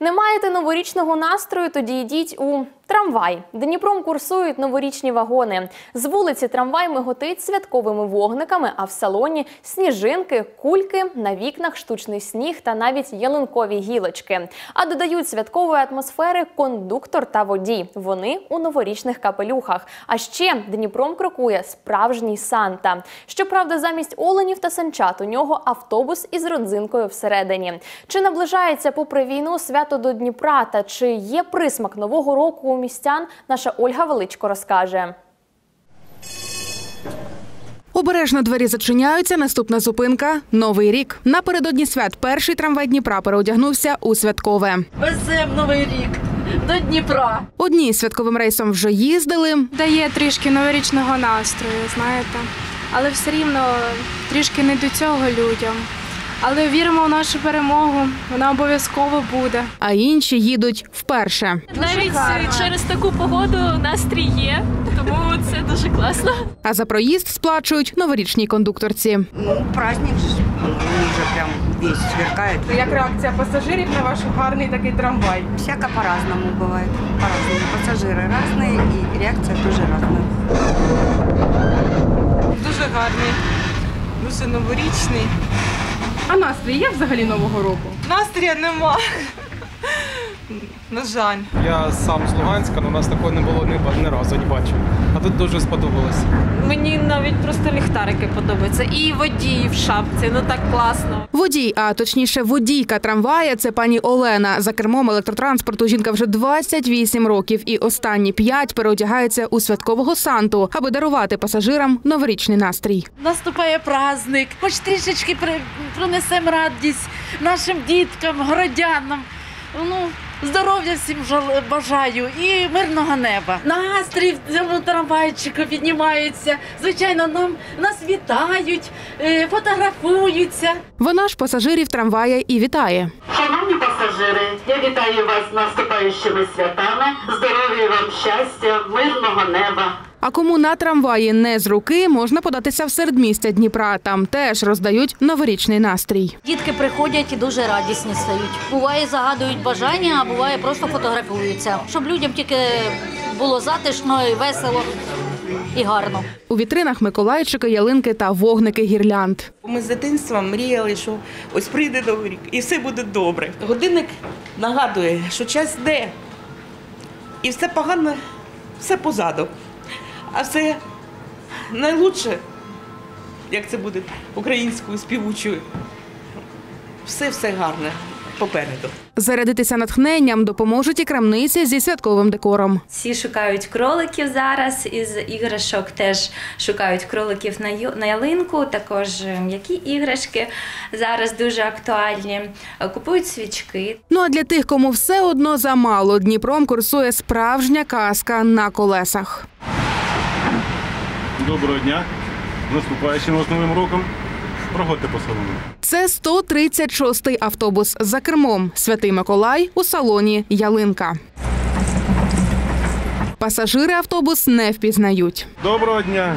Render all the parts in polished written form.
Не маєте новорічного настрою? Тоді йдіть у трамвай. Дніпром курсують новорічні вагони. З вулиці трамвай миготить святковими вогниками, а в салоні – сніжинки, кульки, на вікнах штучний сніг та навіть ялинкові гілочки. А додають святкової атмосфери кондуктор та водій. Вони у новорічних капелюхах. А ще Дніпром крокує справжній Санта. Щоправда, замість оленів та санчат у нього автобус із родзинкою всередині. Чи наближається попри війну свято до Дніпра та чи є присмак Нового року у містян, наша Ольга Величко розкаже. Обережно двері зачиняються, наступна зупинка – Новий рік. Напередодні свят перший трамвай Дніпра переодягнувся у святкове. Везем Новий рік до Дніпра. Одні святковим рейсом вже їздили. Дає трішки новорічного настрою, знаєте. Але все рівно трішки не до цього людям. Але віримо в нашу перемогу, вона обов'язково буде. А інші їдуть вперше. Навіть через таку погоду настрій є, тому це дуже класно. А за проїзд сплачують новорічній кондукторці. Ну, праздник же, он уже прям весь сверкает. Як реакція пасажирів на ваш гарний такий трамвай? Всяко по-разному бывает. По-разному. Пассажиры разные и реакция тоже разная. Дуже гарний, дуже новорічний. А настрій є взагалі Нового року? Настрія нема. На жаль. Я сам з Луганська, але у нас такого не було ні разу, не бачив. А тут дуже сподобалось. Мені навіть просто ліхтарики подобаються. І водій в шапці, ну так класно. Водій, а точніше водійка трамвая – це пані Олена. За кермом електротранспорту жінка вже 28 років і останні 5 переодягається у святкового Санту, аби дарувати пасажирам новорічний настрій. Наступає праздник, хоч трішечки принесемо радість нашим діткам, городянам. Ну, здоров'я всім бажаю і мирного неба. Настрій в цьому трамвайчику піднімається. Звичайно, нас вітають, фотографуються. Вона ж пасажирів трамвая і вітає. Шановні пасажири, я вітаю вас з наступаючими святами, здоров'я вам, щастя, мирного неба. А кому на трамваї не з руки, можна податися в середмістя Дніпра. Там теж роздають новорічний настрій. Дітки приходять і дуже радісні стають. Буває, загадують бажання, а буває, просто фотографуються. Щоб людям тільки було затишно, і весело, і гарно. У вітринах миколайчики, ялинки та вогники гірлянд. Ми з дитинства мріяли, що ось прийде Новий рік і все буде добре. Годинник нагадує, що час йде і все погано, все позаду. А все найкраще, як це буде українською співучою, все гарне попереду. Зарядитися натхненням допоможуть і крамниці зі святковим декором. Всі шукають кроликів зараз, із іграшок теж шукають кроликів на ялинку, також м'які іграшки зараз дуже актуальні, купують свічки. Ну а для тих, кому все одно замало, Дніпром курсує справжня казка на колесах. Доброго дня, з наступаючим вас Новим роком. Проходьте по салону. Це 136-й автобус. За кермом Святий Миколай, у салоні ялинка. Пасажири автобус не впізнають. Доброго дня.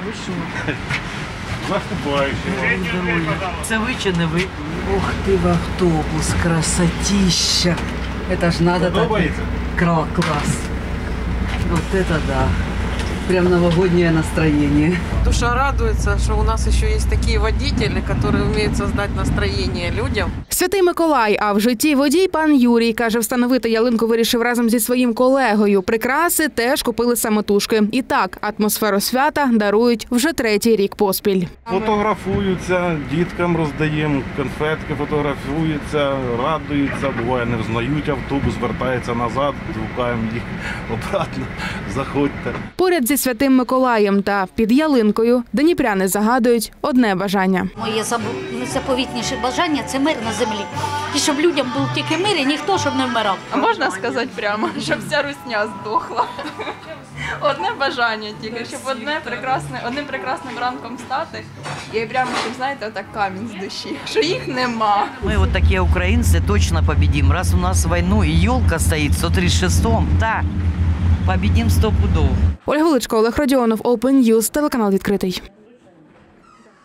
Наступаючим. Це ви чи не ви? Ух ти, в автобус, красотища. Это ж надо так. Класс. Вот это да. Прям новогоднее настроение. Душа радуется, что у нас еще есть такие водители, которые умеют создать настроение людям. Святий Миколай, а в житті водій пан Юрій, каже, встановити ялинку вирішив разом зі своїм колегою. Прикраси теж купили самотужки. І так, атмосферу свята дарують вже 3-й рік поспіль. Фотографуються, діткам роздаємо, конфетки фотографуються, радуються, буває не взнають автобус, вертається назад, гукаємо їх обратно, заходьте. Поряд зі Святим Миколаєм та під ялинкою дніпряни загадують одне бажання. Моє найзаповітніше бажання – це мир на землі. І щоб людям був тільки мир, і ніхто щоб не вмирав. А можна сказати прямо, щоб вся русня здохла? Одне бажання тільки, щоб одним прекрасним ранком встати і прямо, щоб, знаєте, отак камінь з душі, що їх нема. Ми от такі українці точно победим. Раз у нас війну і елка стоїть в 136-му, так, победим 100 пудов. Ольга Величко, Олег Родіонов, Open News, телеканал «Відкритий».